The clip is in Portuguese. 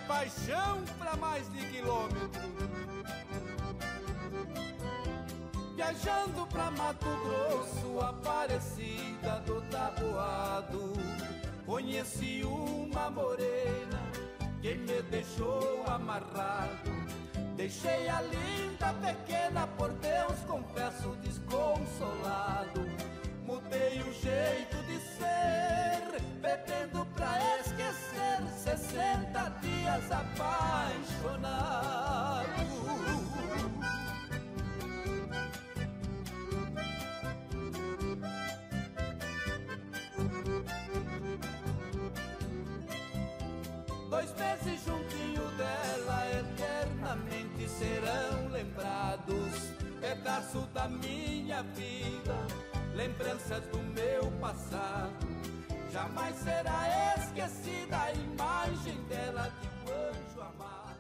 paixão pra mais de quilômetro. Viajando pra Mato Grosso, Aparecida do Taboado, conheci uma morena que me deixou amarrado. Deixei a linda pequena, por Deus confesso, desconsolado. Mudei o jeito de ser, bebendo pra esquecer 60 dias apaixonado. 2 meses juntinho dela, eternamente serão lembrados. Pedaço da minha vida, lembranças do meu passado. Jamais será esquecida a imagem dela de um anjo amado.